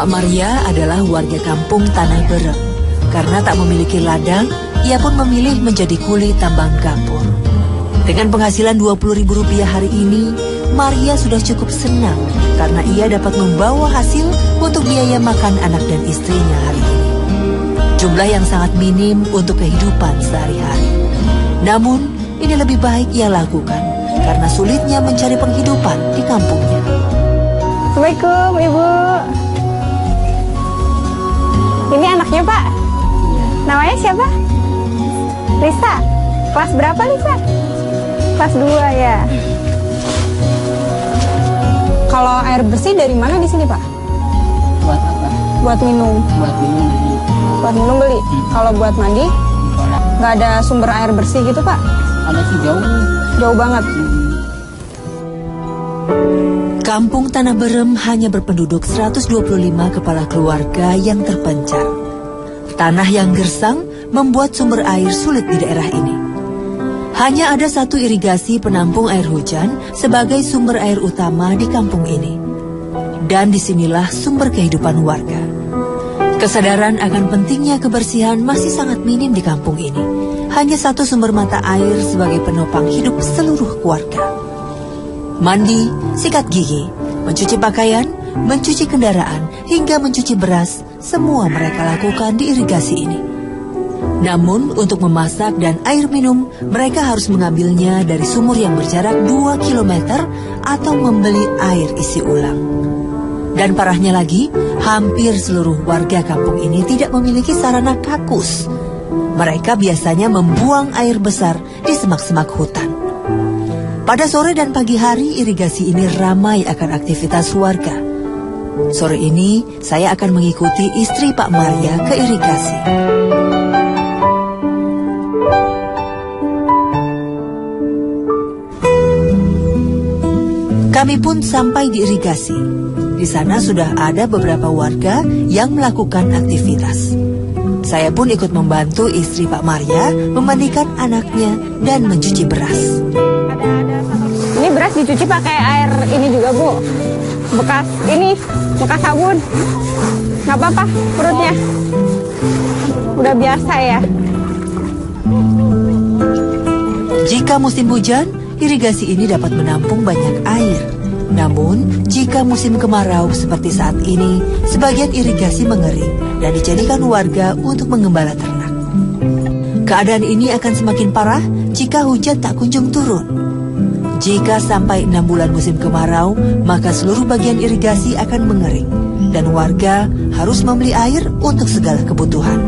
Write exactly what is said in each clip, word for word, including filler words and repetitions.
Pak Maria adalah warga kampung Tanah Berem. Karena tak memiliki ladang, ia pun memilih menjadi kuli tambang gambut. Dengan penghasilan dua puluh ribu rupiah hari ini, Maria sudah cukup senang karena ia dapat membawa hasil untuk biaya makan anak dan istrinya hari ini. Jumlah yang sangat minim untuk kehidupan sehari-hari. Namun, ini lebih baik ia lakukan karena sulitnya mencari penghidupan di kampungnya. Assalamualaikum, Ibu. Ini anaknya, Pak? Namanya siapa? Lisa. Kelas berapa, Lisa? Kelas dua ya. Kalau air bersih dari mana di sini, Pak? Buat apa? Buat minum. Buat minum beli. Buat minum beli. Hmm. Kalau buat mandi, nggak ada sumber air bersih gitu, Pak? Ada sih jauh. Jauh banget. Hmm. Kampung Tanah Berem hanya berpenduduk seratus dua puluh lima kepala keluarga yang terpencar. Tanah yang gersang membuat sumber air sulit di daerah ini. Hanya ada satu irigasi penampung air hujan sebagai sumber air utama di kampung ini. Dan disinilah sumber kehidupan warga. Kesadaran akan pentingnya kebersihan masih sangat minim di kampung ini. Hanya satu sumber mata air sebagai penopang hidup seluruh keluarga. Mandi, sikat gigi, mencuci pakaian, mencuci kendaraan, hingga mencuci beras, semua mereka lakukan di irigasi ini. Namun, untuk memasak dan air minum, mereka harus mengambilnya dari sumur yang berjarak dua kilometer atau membeli air isi ulang. Dan parahnya lagi, hampir seluruh warga kampung ini tidak memiliki sarana kakus. Mereka biasanya membuang air besar di semak-semak hutan. Pada sore dan pagi hari, irigasi ini ramai akan aktivitas warga. Sore ini, saya akan mengikuti istri Pak Maria ke irigasi. Kami pun sampai di irigasi. Di sana sudah ada beberapa warga yang melakukan aktivitas. Saya pun ikut membantu istri Pak Maria memandikan anaknya dan mencuci beras. Ini beras dicuci pakai air ini juga, Bu. Bekas ini, bekas sabun. Nggak apa-apa perutnya. Udah biasa ya. Jika musim hujan, irigasi ini dapat menampung banyak air. Namun, jika musim kemarau seperti saat ini, sebagian irigasi mengering dan dijadikan warga untuk mengembala ternak. Keadaan ini akan semakin parah jika hujan tak kunjung turun. Jika sampai enam bulan musim kemarau, maka seluruh bagian irigasi akan mengering dan warga harus membeli air untuk segala kebutuhan.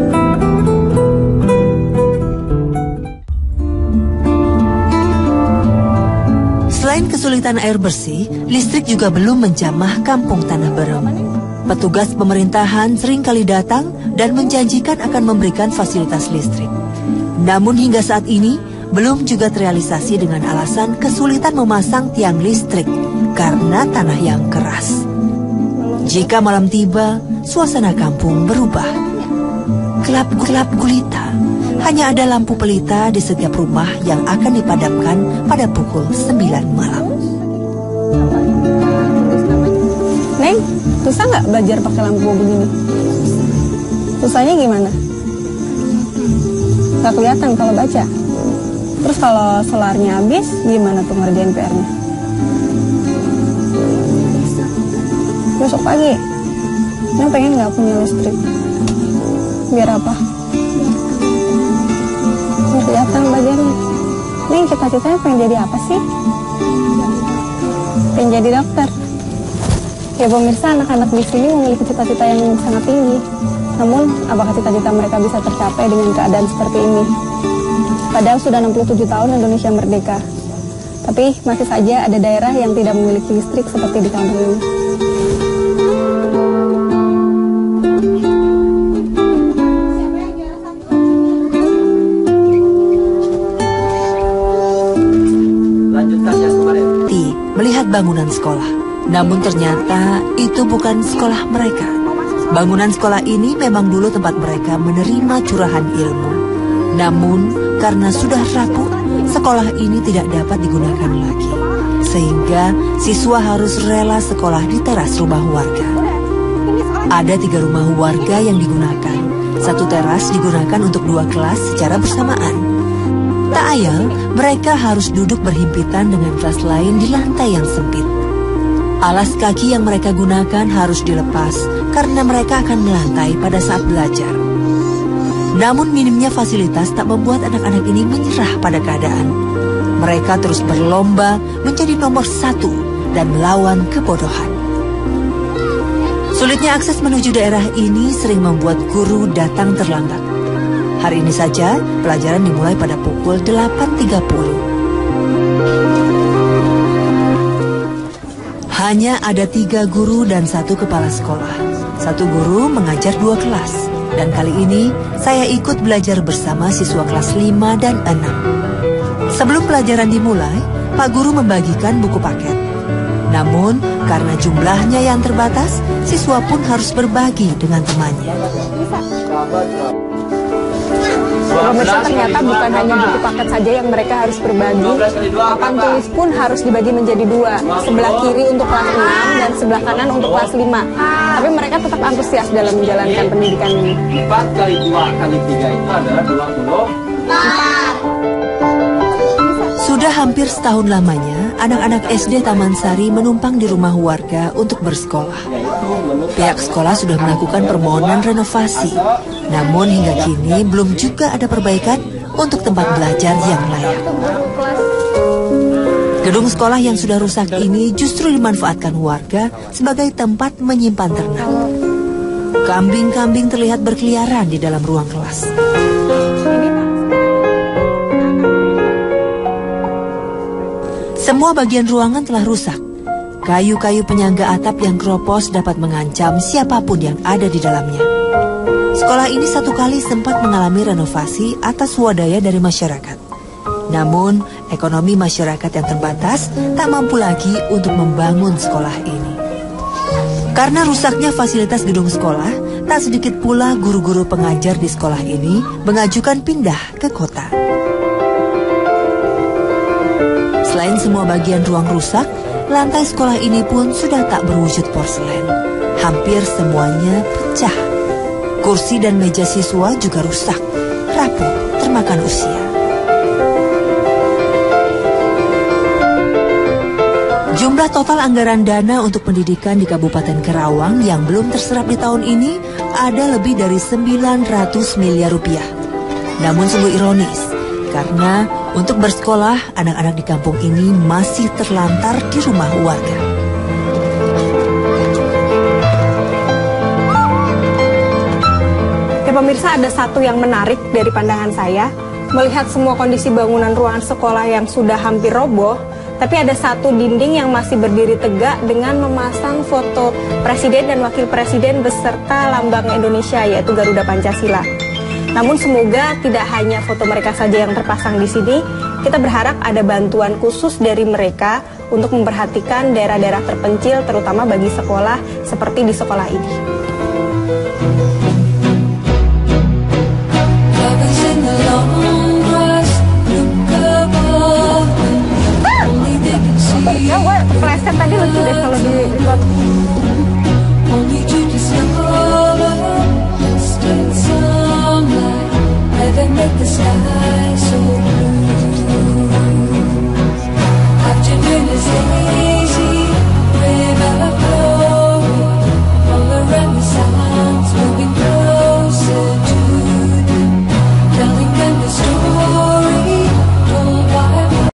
Selain kesulitan air bersih, listrik juga belum menjamah kampung Tanah Berem. Petugas pemerintahan seringkali datang dan menjanjikan akan memberikan fasilitas listrik. Namun hingga saat ini, belum juga terrealisasi dengan alasan kesulitan memasang tiang listrik karena tanah yang keras. Jika malam tiba, suasana kampung berubah. Gelap-gelap gulita. Hanya ada lampu pelita di setiap rumah yang akan dipadamkan pada pukul sembilan malam. Neng, susah nggak belajar pakai lampu begini? Susahnya gimana? Nggak kelihatan kalau baca. Terus kalau solarnya habis, gimana tuh ngerjain P R-nya? Besok pagi, Neng pengen nggak punya listrik? Biar apa? Biar kelihatan belajarnya. Neng cita-citanya pengen jadi apa sih? Pengen jadi dokter. Ya pemirsa, anak-anak di sini memiliki cita-cita yang sangat tinggi. Namun, apakah cita-cita mereka bisa tercapai dengan keadaan seperti ini? Padahal sudah enam puluh tujuh tahun Indonesia merdeka. Tapi masih saja ada daerah yang tidak memiliki listrik seperti di kampung ini. Melihat bangunan sekolah. Namun ternyata itu bukan sekolah mereka. Bangunan sekolah ini memang dulu tempat mereka menerima curahan ilmu. Namun karena sudah rapuh, sekolah ini tidak dapat digunakan lagi. Sehingga siswa harus rela sekolah di teras rumah warga. Ada tiga rumah warga yang digunakan. Satu teras digunakan untuk dua kelas secara bersamaan. Tak ayal, mereka harus duduk berhimpitan dengan kelas lain di lantai yang sempit. Alas kaki yang mereka gunakan harus dilepas karena mereka akan melantai pada saat belajar. Namun minimnya fasilitas tak membuat anak-anak ini menyerah pada keadaan. Mereka terus berlomba menjadi nomor satu dan melawan kebodohan. Sulitnya akses menuju daerah ini sering membuat guru datang terlambat. Hari ini saja, pelajaran dimulai pada pukul delapan tiga puluh. Hanya ada tiga guru dan satu kepala sekolah. Satu guru mengajar dua kelas. Dan kali ini, saya ikut belajar bersama siswa kelas lima dan enam. Sebelum pelajaran dimulai, Pak Guru membagikan buku paket. Namun, karena jumlahnya yang terbatas, siswa pun harus berbagi dengan temannya. Pemirsa, ternyata bukan hanya buku paket saja yang mereka harus berbagi. Papan tulis pun harus dibagi menjadi dua. Sebelah kiri untuk kelas enam dan sebelah kanan untuk kelas lima. Tapi mereka tetap antusias dalam menjalankan pendidikan ini. empat kali dua kali tiga itu adalah dua puluh empat. Sudah hampir setahun lamanya, anak-anak S D Taman Sari menumpang di rumah warga untuk bersekolah. Pihak sekolah sudah melakukan permohonan renovasi, namun hingga kini belum juga ada perbaikan untuk tempat belajar yang layak. Gedung sekolah yang sudah rusak ini justru dimanfaatkan warga sebagai tempat menyimpan ternak. Kambing-kambing terlihat berkeliaran di dalam ruang kelas. Semua bagian ruangan telah rusak. Kayu-kayu penyangga atap yang keropos dapat mengancam siapapun yang ada di dalamnya. Sekolah ini satu kali sempat mengalami renovasi atas swadaya dari masyarakat. Namun, ekonomi masyarakat yang terbatas tak mampu lagi untuk membangun sekolah ini. Karena rusaknya fasilitas gedung sekolah, tak sedikit pula guru-guru pengajar di sekolah ini mengajukan pindah ke kota. Selain semua bagian ruang rusak, lantai sekolah ini pun sudah tak berwujud porselen. Hampir semuanya pecah. Kursi dan meja siswa juga rusak, rapuh, termakan usia. Jumlah total anggaran dana untuk pendidikan di Kabupaten Karawang yang belum terserap di tahun ini ada lebih dari sembilan ratus miliar rupiah. Namun sungguh ironis, karena untuk bersekolah, anak-anak di kampung ini masih terlantar di rumah warga. Ya pemirsa, ada satu yang menarik dari pandangan saya. Melihat semua kondisi bangunan ruangan sekolah yang sudah hampir roboh, tapi ada satu dinding yang masih berdiri tegak dengan memasang foto Presiden dan Wakil Presiden beserta lambang Indonesia, yaitu Garuda Pancasila. Namun semoga tidak hanya foto mereka saja yang terpasang di sini. Kita berharap ada bantuan khusus dari mereka untuk memperhatikan daerah-daerah terpencil, terutama bagi sekolah seperti di sekolah ini. Ya, gue kepleset tadi, lucu deh kalau di record. Make the sky so blue.